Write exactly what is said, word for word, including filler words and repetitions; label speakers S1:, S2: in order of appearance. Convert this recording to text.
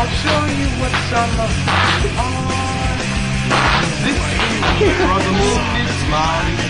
S1: I'll show you what summer on. This is for the little kids smiling